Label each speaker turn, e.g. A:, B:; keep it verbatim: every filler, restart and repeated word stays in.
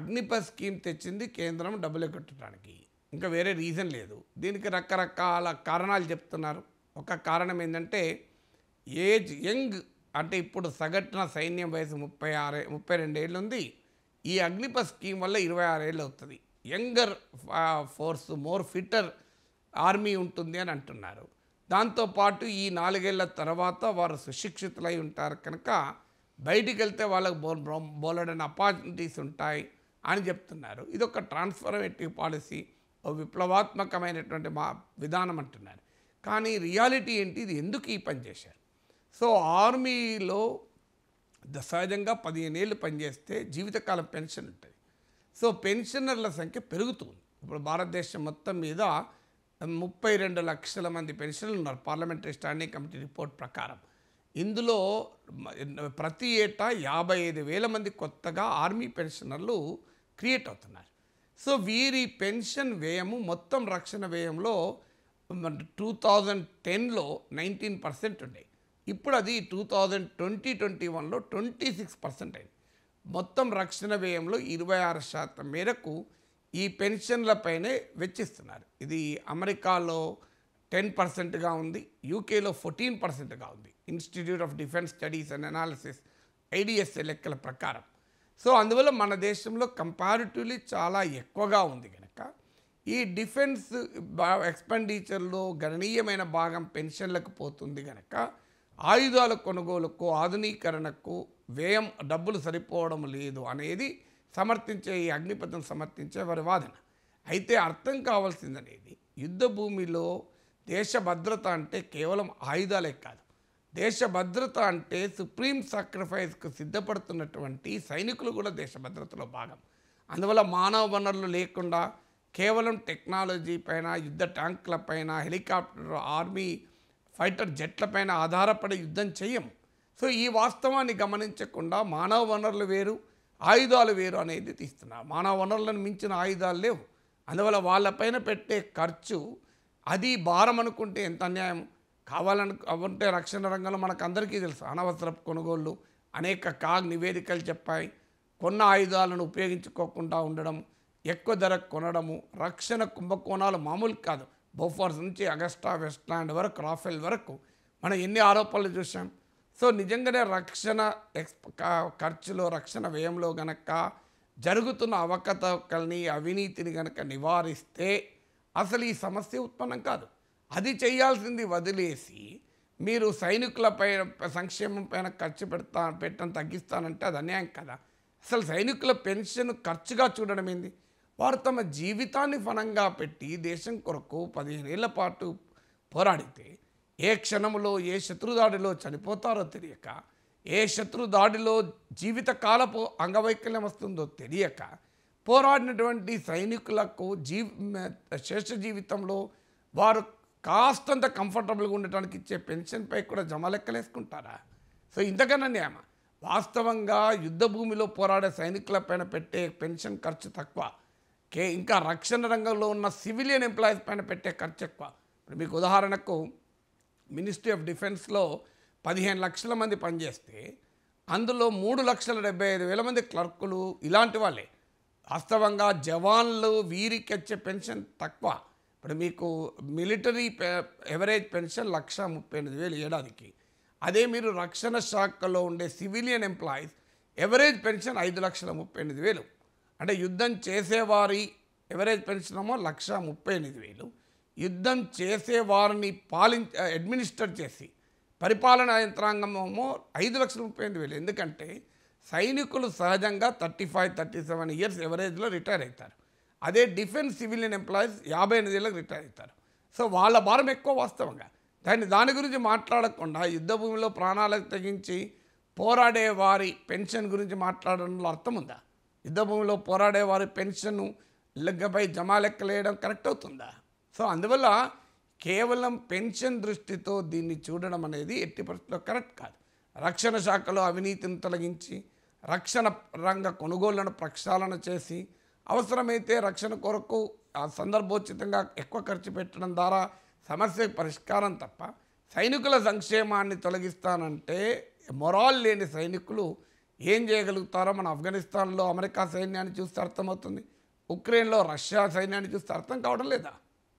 A: Agnipath scheme తెచ్చింది కేంద్రం డబ్బులు కట్టడానికి, ఇంకా వేరే రీజన్ లేదు. దీనికి రకరకాల కారణాలు చెప్తున్నారు. ఒక కారణం ఏంటంటే ఏజ్ యంగ్, అంటే ఇప్పుడు సగటున సైన్యం వయసు ముప్పై ఆరు ముప్పై రెండు ఏళ్ళు ఉంది. ఈ అగ్నిపథ్ స్కీమ్ వల్ల ఇరవై ఆరు ఏళ్ళు అవుతుంది. Younger force, more fitter army ఉంటుంది అని అంటున్నారు. దాంతోపాటు ఈ నాలుగేళ్ల తర్వాత వారు సుశిక్షితులై ఉంటారు కనుక బయటికి వెళ్తే వాళ్ళకు బో బోలెడని ఆపర్చునిటీస్ ఉంటాయి అని చెప్తున్నారు. ఇది ఒక ట్రాన్స్ఫర్మేటివ్ పాలసీ, ఒక విప్లవాత్మకమైనటువంటి మా విధానం అంటున్నారు. కానీ రియాలిటీ ఏంటి, ఇది ఎందుకు ఈ పని చేశారు? సో ఆర్మీలో సహజంగా పదిహేను ఏళ్ళు పనిచేస్తే జీవితకాలం పెన్షన్ ఉంటుంది. సో పెన్షనర్ల సంఖ్య పెరుగుతుంది. ఇప్పుడు భారతదేశం మొత్తం మీద ముప్పై రెండు లక్షల మంది పెన్షనర్లు ఉన్నారు పార్లమెంటరీ స్టాండింగ్ కమిటీ రిపోర్ట్ ప్రకారం. ఇందులో ప్రతి ఏటా యాభై ఐదు వేల మంది కొత్తగా ఆర్మీ పెన్షనర్లు క్రియేట్ అవుతున్నారు. సో వీరి పెన్షన్ వ్యయము మొత్తం రక్షణ వ్యయంలో టూ థౌజండ్ టెన్లో నైన్టీన్ పర్సెంట్ ఉండేది. ఇప్పుడు అది టూ థౌజండ్ ట్వంటీ ట్వంటీ వన్లో ట్వంటీ సిక్స్ పర్సెంట్ అయింది. మొత్తం రక్షణ వ్యయంలో ఇరవై ఆరు శాతం మేరకు ఈ పెన్షన్లపైనే వెచ్చిస్తున్నారు. ఇది అమెరికాలో టెన్ పర్సెంట్గా ఉంది, యూకేలో ఫోర్టీన్ పర్సెంట్గా ఉంది. Institute of Defence Studies and Analysis IDSA లెక్కల ప్రకారం. సో అందువల్ల మన దేశంలో కంపారిటివ్లీ చాలా ఎక్కువగా ఉంది కనుక ఈ డిఫెన్స్ ఎక్స్పెండిచర్లో గణనీయమైన భాగం పెన్షన్లకు పోతుంది కనుక ఆయుధాల కొనుగోలుకు, ఆధునీకరణకు వ్యయం డబ్బులు సరిపోవడం లేదు అనేది సమర్థించే ఈ అగ్నిపథం సమర్థించే వారి వాదన. అయితే అర్థం కావాల్సిందనేది యుద్ధ భూమిలో దేశ భద్రత అంటే కేవలం ఆయుధాలే కాదు. దేశ భద్రత అంటే సుప్రీం సాక్రిఫైస్కు సిద్ధపడుతున్నటువంటి సైనికులు కూడా దేశ భద్రతలో భాగం. అందువల్ల మానవ వనరులు లేకుండా కేవలం టెక్నాలజీ పైన, యుద్ధ ట్యాంకుల పైన, హెలికాప్టర్, ఆర్మీ ఫైటర్ జెట్లపైన ఆధారపడి యుద్ధం చేయం. సో ఈ వాస్తవాన్ని గమనించకుండా మానవ వనరులు వేరు, ఆయుధాలు వేరు అనేది తీస్తున్నారు. మానవ వనరులను మించిన ఆయుధాలు లేవు. అందువల్ల వాళ్ళపైన పెట్టే ఖర్చు అది భారం అనుకుంటే ఎంత అన్యాయం. కావాలను ఉంటే రక్షణ రంగంలో మనకు అందరికీ తెలుసు అనవసరపు కొనుగోళ్ళు అనేక కాగ్ నివేదికలు చెప్పాయి. కొన్న ఆయుధాలను ఉపయోగించుకోకుండా ఉండడం, ఎక్కువ ధరకు కొనడము, రక్షణ కుంభకోణాలు మామూలు కాదు. బోఫోర్స్ నుంచి అగస్టా వెస్ట్లాండ్ వరకు, రాఫెల్ వరకు మనం ఎన్ని ఆరోపణలు చూసాం. సో నిజంగానే రక్షణ ఎక్స్ ఖర్చులో, రక్షణ వ్యయంలో గనక జరుగుతున్న అవకతవకల్ని, అవినీతిని గనక నివారిస్తే అసలు ఈ సమస్య ఉత్పన్నం కాదు. అది చేయాల్సింది వదిలేసి మీరు సైనికులపై సంక్షేమం పైన ఖర్చు పెడతా పెట్టడం తగ్గిస్తానంటే అది అన్యాయం కదా. అసలు సైనికుల పెన్షన్ ఖర్చుగా చూడడం ఏంది? వారు తమ జీవితాన్ని ఫలంగా పెట్టి దేశం కొరకు పదిహేను ఏళ్ల పాటు పోరాడితే ఏ క్షణంలో ఏ శత్రుదాడిలో చనిపోతారో తెలియక, ఏ శత్రుదాడిలో జీవితకాలపు అంగవైకల్యం వస్తుందో తెలియక పోరాడినటువంటి సైనికులకు జీ శేష జీవితంలో వారు కాస్తంత కంఫర్టబుల్గా ఉండటానికి ఇచ్చే పెన్షన్పై కూడా జమ లెక్కలేసుకుంటారా? సో ఇంతకన్నా న్యాయమా? వాస్తవంగా యుద్ధ భూమిలో పోరాడే సైనికులపైన పెట్టే పెన్షన్ ఖర్చు తక్కువ, కే ఇంకా రక్షణ రంగంలో ఉన్న సివిలియన్ ఎంప్లాయీస్ పైన పెట్టే ఖర్చు ఎక్కువ. ఇప్పుడు మీకు ఉదాహరణకు మినిస్ట్రీ ఆఫ్ డిఫెన్స్లో పదిహేను లక్షల మంది పనిచేస్తే అందులో మూడు లక్షల డెబ్బై ఐదు వేల మంది క్లర్కులు ఇలాంటి వాళ్ళే. వాస్తవంగా జవాన్లు వీరికి వచ్చే పెన్షన్ తక్కువ. ఇప్పుడు మీకు మిలిటరీ ఎవరేజ్ పెన్షన్ లక్ష ముప్పై ఎనిమిది వేలు ఏడాదికి. అదే మీరు రక్షణ శాఖలో ఉండే సివిలియన్ ఎంప్లాయీస్ ఎవరేజ్ పెన్షన్ ఐదు లక్షల ముప్పై ఎనిమిది వేలు. అంటే యుద్ధం చేసేవారి ఎవరేజ్ పెన్షన్ ఏమో లక్ష ముప్పై ఎనిమిది వేలు. యుద్ధం చేసేవారిని పాలించ అడ్మినిస్టర్ చేసి పరిపాలనా యంత్రాంగమేమో ఐదు లక్షల ముప్పై ఎనిమిది వేలు. ఎందుకంటే సైనికులు సహజంగా thirty five thirty seven years ఎవరేజ్లో రిటైర్ అవుతారు. అదే డిఫెన్స్ సివిలియన్ ఎంప్లాయీస్ యాభై ఎనిమిది ఏళ్ళకి రిటైర్ అవుతారు. సో వాళ్ళ భారం ఎక్కువ. వాస్తవంగా దాన్ని దాని గురించి మాట్లాడకుండా యుద్ధ భూమిలో ప్రాణాలకు తెగించి పోరాడే వారి పెన్షన్ గురించి మాట్లాడడంలో అర్థం ఉందా? యుద్ధ భూమిలో పోరాడే వారి పెన్షన్ లెక్కపై జమా లెక్కలేయడం కరెక్ట్ అవుతుందా? సో అందువల్ల కేవలం పెన్షన్ దృష్టితో దీన్ని చూడడం అనేది ఎట్టి పరిస్థితుల్లో కరెక్ట్ కాదు. రక్షణ శాఖలో అవినీతిని తొలగించి రక్షణ రంగ కొనుగోళ్లను ప్రక్షాళన చేసి అవసరమైతే రక్షణ కొరకు సందర్భోచితంగా ఎక్కువ ఖర్చు పెట్టడం ద్వారా సమస్య పరిష్కారం తప్ప సైనికుల సంక్షేమాన్ని తొలగిస్తానంటే మొరాల్ లేని సైనికులు ఏం చేయగలుగుతారో మన ఆఫ్ఘనిస్తాన్లో అమెరికా సైన్యాన్ని చూస్తే అర్థమవుతుంది, ఉక్రెయిన్లో రష్యా సైన్యాన్ని చూస్తే అర్థం కావడం లేదా?